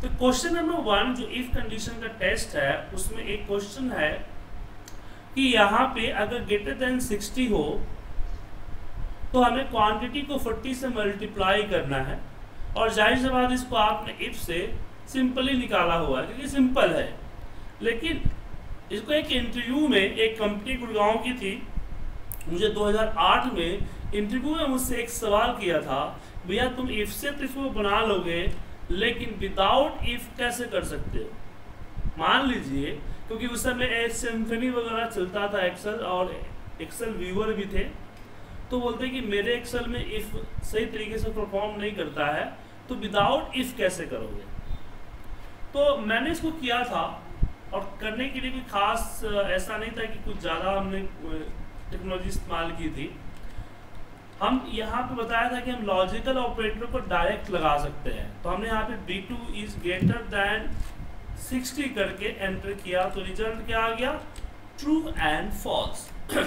तो question number 1 जो if condition का टेस्ट है उसमें एक क्वेश्चन है कि यहाँ पे अगर ग्रेटर देन 60 हो तो हमें क्वांटिटी को 40 से मल्टीप्लाई करना है, और जाहिर सी बात इसको आपने इफ से सिंपली निकाला हुआ है क्योंकि सिंपल है। लेकिन इसको एक इंटरव्यू में एक कंपनी गुड़गांव की थी, मुझे 2008 में इंटरव्यू में मुझसे एक सवाल किया था, भैया तुम इफ से तो इसको बना लोगे लेकिन विदाउट इफ कैसे कर सकते हो। मान लीजिए क्योंकि उस समय सिम्फनी वगैरह चलता था एक्सेल, और एक्सेल व्यूअर भी थे, तो बोलते कि मेरे एक्सेल में इफ सही तरीके से परफॉर्म नहीं करता है, तो विदाउट इफ कैसे करोगे। तो मैंने इसको किया था, और करने के लिए भी खास ऐसा नहीं था कि कुछ ज़्यादा हमने टेक्नोलॉजी इस्तेमाल की थी। हम यहाँ पे बताया था कि हम लॉजिकल ऑपरेटर को डायरेक्ट लगा सकते हैं, तो हमने यहाँ पे B2 इज ग्रेटर दैन 60 करके एंटर किया, तो रिजल्ट क्या आ गया, ट्रू एंड फॉल्स।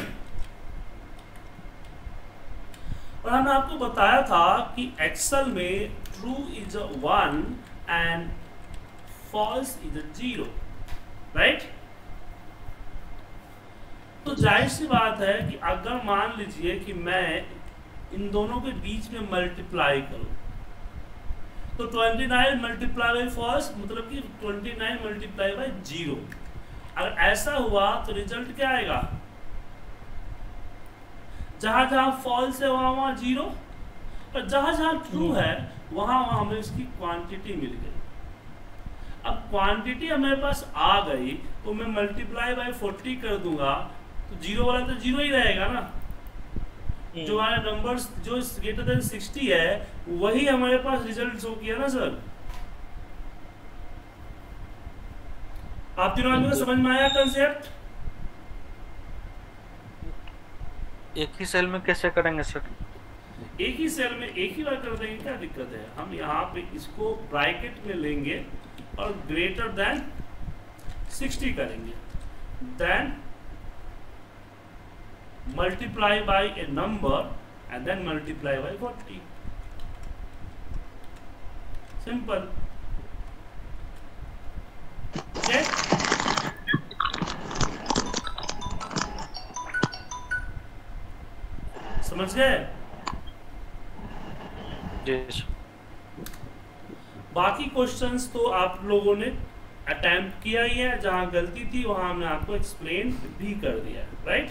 और हमने आपको बताया था कि एक्सेल में true is 1 and false is 0, right. तो जाहिर सी बात है कि अगर मान लीजिए कि मैं इन दोनों के बीच में मल्टीप्लाई करूं, तो 29 मल्टीप्लाई बाई फॉल्स मतलब कि 29 मल्टीप्लाई बाई 0। अगर ऐसा हुआ तो रिजल्ट क्या आएगा, जहां जहां फॉल्स है वहां वहां 0, और जहां जहां ट्रू है वहां वहां हमें इसकी क्वांटिटी मिल गई। अब क्वांटिटी हमारे पास आ गई तो मैं मल्टीप्लाई बाई 40 कर दूंगा, तो 0 वाला तो 0 ही रहेगा ना। जो हमारे नंबर्स जो ग्रेटर देन 60 है वही हमारे पास रिजल्ट शो किया ना सर। आप तीनों आदमी को समझ में आया कंसेप्ट। एक ही सेल में कैसे करेंगे सर? एक ही सेल में एक ही बार कर देंगे, क्या दिक्कत है। हम यहाँ पे इसको ब्रैकेट में लेंगे और ग्रेटर देन 60 करेंगे, then multiply by a number and then multiply by 40, simple. Okay, समझ गए। बाकी क्वेश्चंस तो आप लोगों ने अटेम्प्ट किया ही है, जहां गलती थी वहां हमने आपको एक्सप्लेन भी कर दिया, राइट।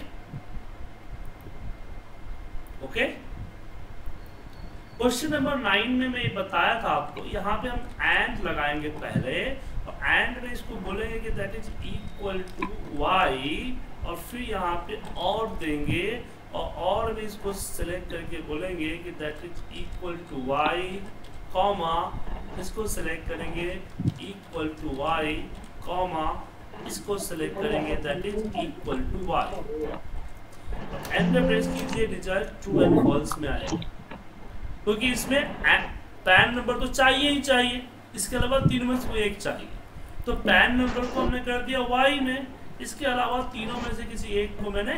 ओके, क्वेश्चन नंबर 9 में मैं बताया था आपको, यहाँ पे हम एंड लगाएंगे पहले, और एंड में इसको बोलेंगे कि that is equal to Y, और फिर यहाँ पे और देंगे, और भी इसको सिलेक्ट करके बोलेंगे कि that is equal to Y, comma इसको सिलेक्ट करेंगे इक्वल टू वाई, कॉमा इसको सिलेक्ट करेंगे that is equal to Y. Enter press कीजिए, रिजल्ट ट्रू एंड फॉल्स में आएगा, क्योंकि इसमें पैन नंबर तो चाहिए ही चाहिए, इसके अलावा तीनों में से कोई एक चाहिए। तो पैन नंबर को हमने कर दिया वाई में, इसके अलावा तीनों में से किसी एक को मैंने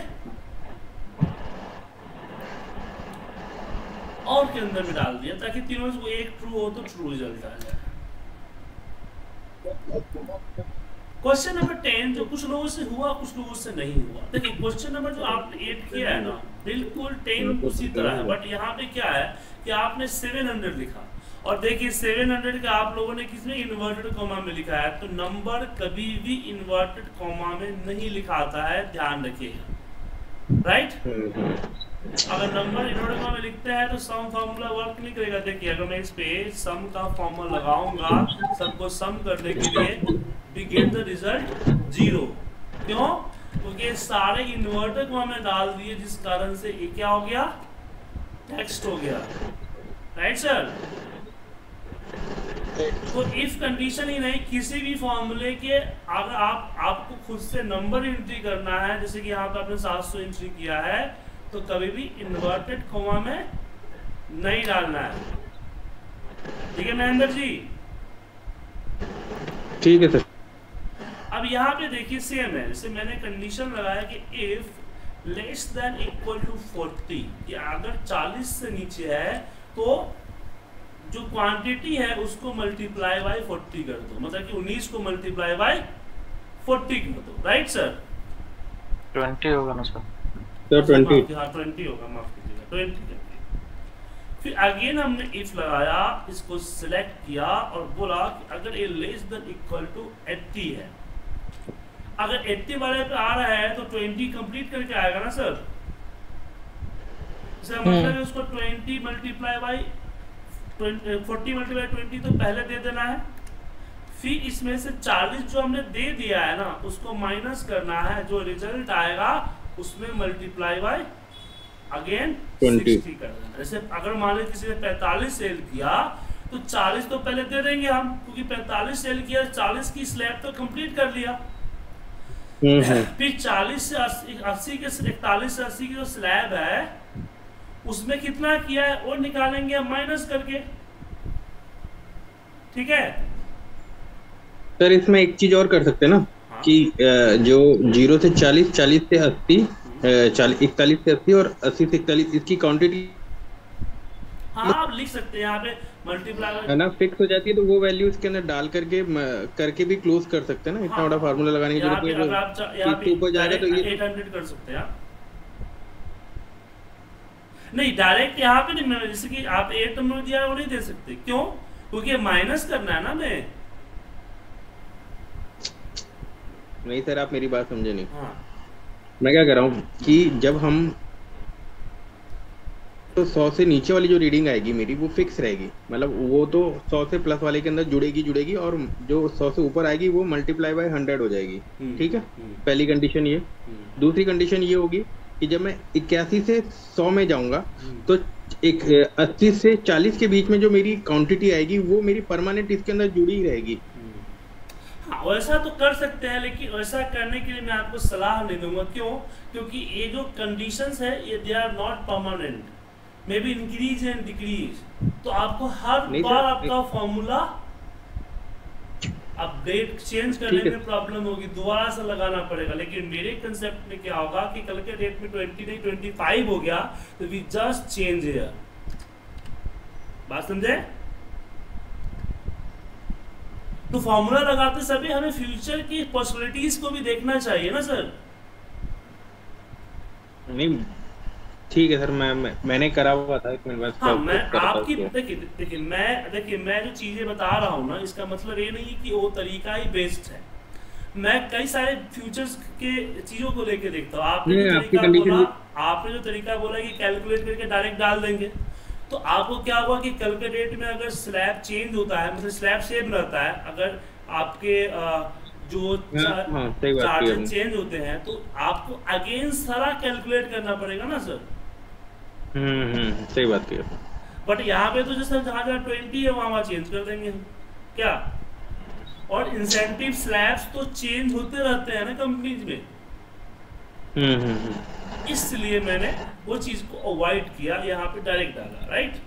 और के अंदर में डाल दिया, ताकि तीनों में से कोई एक ट्रू हो तो ट्रू रिजल्ट आ जाए। क्वेश्चन नंबर 10 जो कुछ लोगों से हुआ कुछ लोगों से नहीं हुआ। देखिए क्वेश्चन नंबर जो आपने 8 किया है ना, बिल्कुल 10 उसी तरह है, बट यहाँ पे क्या है कि आपने 700 लिखा, और देखिए 700 का आप लोगों ने किसमें इन्वर्टेड कॉमा में लिखा है, तो नंबर कभी भी इन्वर्टेड कॉमा में नहीं लिखाता है, ध्यान रखिएगा, राइट। अगर नंबर इन्वर्टेड कॉमा में लिखते हैं तो सम फार्मूला वर्क नहीं करेगा। देखिए अगर मैं इस पे सम का फॉर्मूला लगाऊंगा सबको सम करने के लिए, we get the result 0। क्यों? क्योंकि सारे इन्वर्टेड कॉमा में डाल दिए, जिस कारण से ये क्या हो गया, टेक्स्ट हो गया, राइट सर। तो इफ कंडीशन ही नहीं, किसी भी फॉर्मूले के अगर आपको खुद से नंबर एंट्री करना है, जैसे कि यहाँ पे आपने 700 एंट्री किया है, तो कभी भी इन्वर्टेड कॉमा में नहीं डालना है, ठीक है महेंद्र जी। ठीक है सर। अब यहाँ पे देखिए सेम है, जैसे मैंने कंडीशन लगाया कि if less than equal to 40, या अगर 40 से नीचे है तो जो क्वांटिटी है उसको मल्टीप्लाई बाय 40 कर दो, मतलब कि 19 को मल्टीप्लाई बाय 40 कर दो, राइट सर? 20 होगा ना सर? तो 20। हाँ 20 होगा, माफ कीजिएगा 20 कर दिया। फिर अगेन हमने इफ लगाया, इसको सिलेक्ट किया और बोला कि अगर ये लेस देन इक्वल टू 80 है, अगर 80 वाले पे आ रहा है तो 20 कंप्लीट करके आएगा ना सर? इसका मतलब है उसको 20 मल्टीप्लाई बाई 40 मल्टीप्लाई 20 तो पहले दे देना है, फिर इसमें से 40 जो हमने दे दिया है ना उसको माइनस करना है, जो रिजल्ट आएगा उसमें मल्टीप्लाई बाय अगेन 60 कर देना। जैसे अगर मान लीजिए किसी ने 45 सेल किया तो 40 तो पहले दे देंगे हम, क्योंकि 45 सेल किया, 40 की स्लैब तो कंप्लीट कर लिया। फिर 40 से 80 के 41 से 80 की जो स्लैब है उसमें कितना किया है वो निकालेंगे हम माइनस करके, ठीक है सर? इसमें एक चीज और कर सकते हैं ना, हाँ? कि जो 0 से 40, 40 से 80, 41 से 80 और 80 से 41 इसकी क्वांटिटी हाँ आप लिख सकते हैं यहाँ पे मल्टीप्लाई है ना, फिक्स हो जाती है, तो वो वैल्यू इसके अंदर डाल करके भी क्लोज कर सकते हैं ना। इतना बड़ा फार्मूला लगाने की जरूरत नहीं है। अगर आप यहाँ पे ऊपर जाएगा तो ये 800 कर सकते हैं आप। नहीं डायरेक्ट यहाँ पे नहीं, जैसे कि आप 8 नंबर दिया है वो नहीं दे सकते, क्यों? क्योंकि माइनस करना है ना हमें। नहीं सर, आप मेरी बात समझे नहीं। हाँ। मैं क्या कर रहा हूँ कि जब हम तो 100 से नीचे वाली जो रीडिंग आएगी मेरी वो फिक्स रहेगी, मतलब वो तो 100 से प्लस वाले के अंदर जुड़ेगी, और जो 100 से ऊपर आएगी वो मल्टीप्लाई बाय 100 हो जाएगी, ठीक है? पहली कंडीशन ये। दूसरी कंडीशन ये होगी कि जब मैं 81 से 100 में जाऊंगा तो 80 से 40 के बीच में जो मेरी क्वांटिटी आएगी वो मेरी परमानेंट इसके अंदर जुड़ी ही रहेगी। हाँ वैसा तो कर सकते हैं, लेकिन वैसा करने के लिए मैं आपको सलाह नहीं दूंगा। क्यों? क्योंकि ये जो कंडीशंस है ये they are not permanent, may be increase and decrease. तो आपको हर बार आपका फॉर्मूला अपडेट चेंज करने में प्रॉब्लम होगी, दोबारा से लगाना पड़ेगा। लेकिन मेरे कंसेप्ट में क्या होगा कि कल के डेट में 20 नहीं 25 हो गया तो वी जस्ट चेंज हियर। बात समझे? तो फॉर्मूला लगाते समय हमें फ्यूचर की पॉसिबिलिटीज को भी देखना चाहिए ना सर। नहीं ठीक है सर, मैंने करा हुआ था एक मिनट। हाँ मैं आपकी देखिए मैं जो चीजें बता रहा हूँ ना, इसका मतलब ये नहीं कि वो तरीका ही बेस्ट है। मैं कई सारे फ्यूचर्स के चीजों को लेके देखता हूँ। आपने जो तरीका बोला कि कैलकुलेट करके डायरेक्ट डाल देंगे, तो आपको क्या हुआ कि कल के डेट में अगर स्लैब चेंज होता है, मतलब स्लैब सेम रहता है, अगर आपके जो चार्जेस चेंज होते हैं तो आपको अगेन सारा कैलकुलेट करना पड़ेगा ना सर। सही बात किया। बट यहाँ पे तो जैसे जहाँ 20 है वहाँ चेंज कर देंगे हम क्या। और इंसेंटिव स्लैब्स तो चेंज होते रहते हैं ना कंपनीज में, इसलिए मैंने वो चीज को अवॉइड किया, यहाँ पे डायरेक्ट डाला, राइट।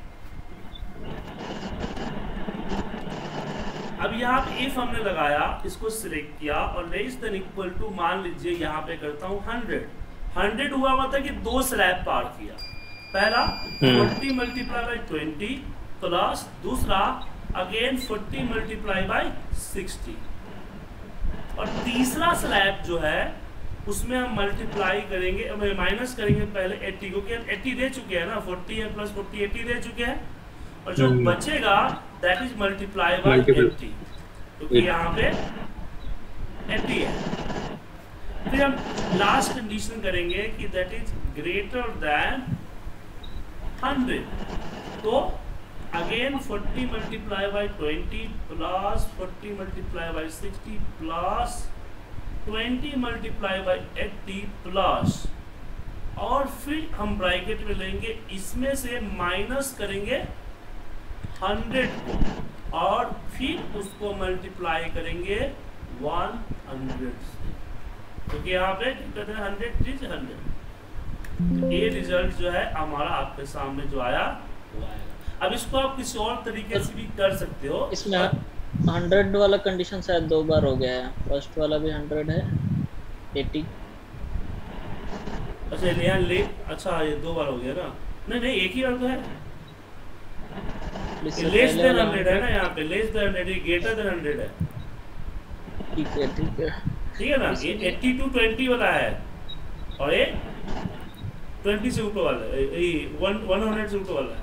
अब यहाँ पे इफ हमने लगाया, इसको सिलेक्ट किया और लेस देन इक्वल टू मान लीजिए यहाँ पे करता हूँ 100 हुआ मतलब कि 2 स्लैब पार किया। पहला 40 मल्टीप्लाई बाई 20 प्लस दूसरा अगेन 40 मल्टीप्लाई बाई 60, और तीसरा स्लैब जो है उसमें हम मल्टीप्लाई करेंगे, माइनस करेंगे पहले 80 को, कि हम 80 दे चुके हैं ना, 40 है प्लस 40 80 दे चुके हैं, और जो बचेगा दैट इज मल्टीप्लाई बाय 80, क्योंकि यहाँ पे 80 है। फिर हम लास्ट कंडीशन करेंगे कि दैट इज ग्रेटर देन 100, तो again 40 multiply by 20 plus 40 multiply by 60 plus 20 multiply by 80 plus, और फिर हम ब्रैकेट में लेंगे, इसमें से माइनस करेंगे 100 को, और फिर उसको मल्टीप्लाई करेंगे 100 से, क्योंकि यहाँ पे 100 इज 100। ये रिजल्ट जो है हमारा आपके सामने जो आया वो आएगा। अब इसको आप किसी और तरीके से भी कर सकते हो। इसमें 100 वाला कंडीशन शायद 2 बार हो गया है, फर्स्ट वाला भी 100 है 80। अच्छा यहाँ ले, अच्छा ये 2 बार हो गया ना? नहीं एक ही बार तो है। इससे लेस पहले देन वाला 100 है ना, यहाँ पे लेस देन 100, ग्रेटर देन 100 है। ठीक है ठीक है। ठीक है ना, ये 80 to 20 वाला है और ये 20 से ऊपर वाला है, ये 100 से ऊपर वाला है।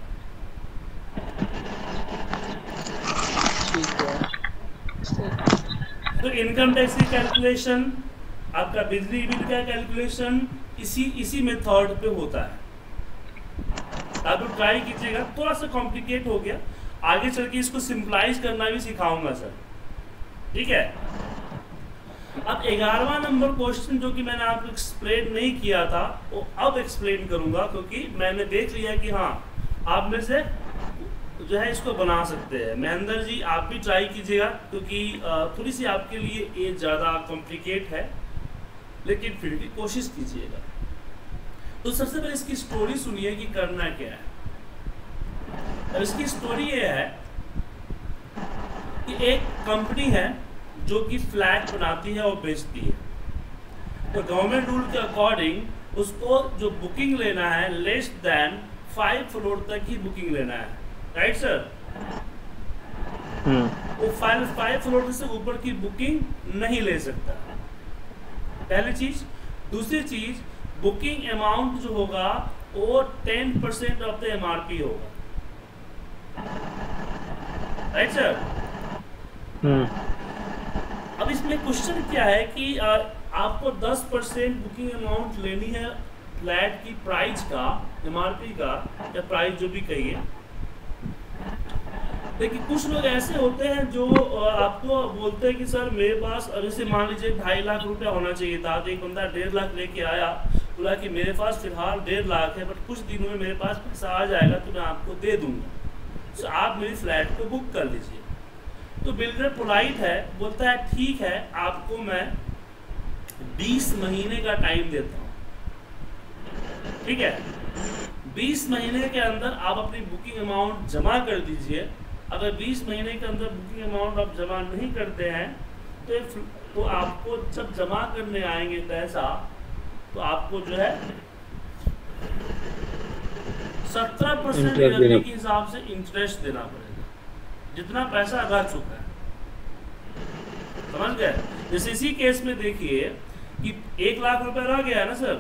ठीक है। तो इनकम टैक्स की कैलकुलेशन, आपका बिजली बिल का कैलकुलेशन इसी मेथड पे होता है। आप लोग ट्राई कीजिएगा, थोड़ा सा कॉम्प्लिकेट हो गया, आगे चल के इसको सिंपलाइज करना भी सिखाऊंगा सर, ठीक है। अब 11वां नंबर क्वेश्चन जो कि मैंने आपको एक्सप्लेन नहीं किया था वो अब एक्सप्लेन करूंगा, क्योंकि मैंने देख लिया कि हाँ आप में से जो है इसको बना सकते हैं। महेंद्र जी आप भी ट्राई कीजिएगा, क्योंकि थोड़ी सी आपके लिए ये ज़्यादा कॉम्प्लिकेट है, लेकिन फिर भी कोशिश कीजिएगा। तो सबसे पहले इसकी स्टोरी सुनिए कि करना क्या है। अब इसकी स्टोरी ये है कि एक कंपनी है जो कि फ्लैट बनाती है और बेचती है। तो गवर्नमेंट रूल के अकॉर्डिंग उसको जो बुकिंग लेना है लेस देन 5 फ्लोर तक ही बुकिंग लेना है, राइट सर। वो 5 फ्लोर से ऊपर की बुकिंग नहीं ले सकता, पहली चीज। दूसरी चीज, बुकिंग अमाउंट जो होगा वो 10% ऑफ द MRP होगा, राइट सर। अब इसमें क्वेश्चन क्या है कि आपको 10% बुकिंग अमाउंट लेनी है फ्लैट की प्राइस का, MRP का, या प्राइस जो भी कहिए। लेकिन कुछ लोग ऐसे होते हैं जो आपको बोलते हैं कि सर मेरे पास अभी से मान लीजिए 2.5 लाख रुपया होना चाहिए था, तो एक बंदा 1.5 लाख लेके आया, बोला कि मेरे पास फिलहाल 1.5 लाख है, बट कुछ दिनों में मेरे पास पैसा आ जाएगा तो मैं आपको दे दूंगा, तो आप मेरी फ्लैट को बुक कर लीजिए। तो बिल्डर पोलाइट है, बोलता है ठीक है आपको मैं 20 महीने का टाइम देता हूँ, ठीक है। 20 महीने के अंदर आप अपनी बुकिंग अमाउंट जमा कर दीजिए। अगर 20 महीने के अंदर बुकिंग अमाउंट आप जमा नहीं करते हैं तो आपको जब जमा करने आएंगे पैसा, तो आपको जो है 17% ईयरली के हिसाब से इंटरेस्ट देना पड़ेगा, जितना पैसा रह चुका है, समझ गए। जैसे इसी केस में देखिए कि 1 लाख रुपए रह गया है ना सर,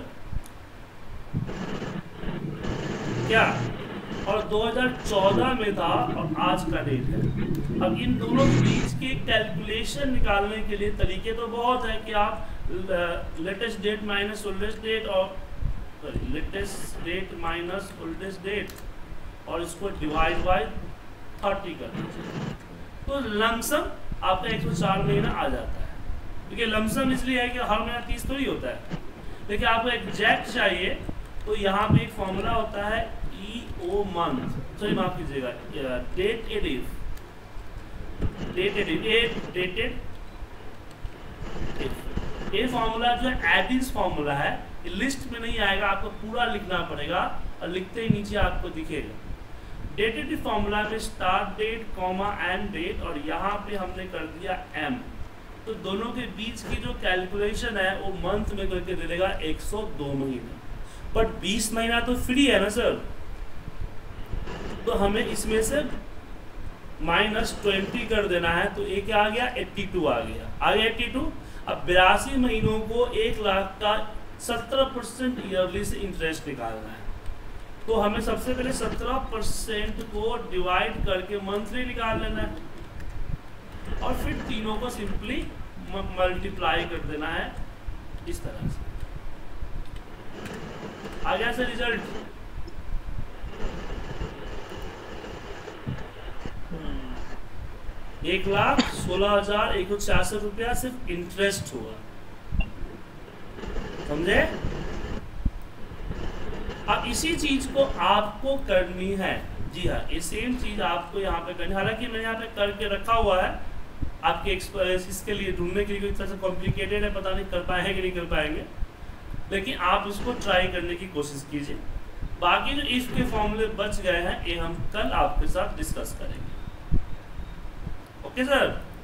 क्या, और 2014 में था और आज का डेट है। अब इन दोनों के बीच के कैलकुलेशन निकालने के लिए तरीके तो बहुत है कि आप latest date minus oldest date और latest date minus oldest date और इसको डिवाइड बाय 30 कर दीजिए, तो लमसम आपका 104 महीना आ जाता है। देखिए लमसम इसलिए है कि हर महीना 30 थोड़ी होता है, लेकिन आपको एग्जैक्ट चाहिए तो यहाँ पे एक फॉर्मूला होता है EO मंथ, सॉरी माफ कीजिएगा, डेट एडिव, डेटेड, ये फॉर्मूला जो है एडिस फॉर्मूला है, लिस्ट में नहीं आएगा, आपको पूरा लिखना पड़ेगा और लिखते ही नीचे आपको दिखेगा। डेटेड फॉर्मूला में start date comma end date और यहाँ पे हमने कर दिया M, तो दोनों के बीच की जो कैलकुलेशन है वो मंथ में करके दे देगा 102 महीने। बट 20 महीना तो फ्री है ना सर, तो हमें इसमें से -20 कर देना है, तो ये क्या आ गया 82 आ गया 82। अब 82 महीनों को 1 लाख का 17% ईयरली से इंटरेस्ट निकालना है, तो हमें सबसे पहले 17% को डिवाइड करके मंथली निकाल लेना है और फिर तीनों को सिंपली मल्टीप्लाई कर देना है इस तरह से। आ गया सर रिजल्ट। 1,16,166 रुपया सिर्फ इंटरेस्ट हुआ, समझे। अब इसी चीज को आपको करनी है, जी हाँ, ये सेम चीज आपको यहाँ पे करनी है। हालांकि मैंने यहाँ पे करके रखा हुआ है आपके इसके लिए ढूंढने के लिए, कोई तरह से कॉम्प्लिकेटेड है, पता नहीं कर पाएंगे कि नहीं कर पाएंगे, लेकिन आप इसको ट्राई करने की कोशिश कीजिए। बाकी जो इफ के फॉर्मूले बच गए हैं ये हम कल आपके साथ डिस्कस करेंगे। Okay sir.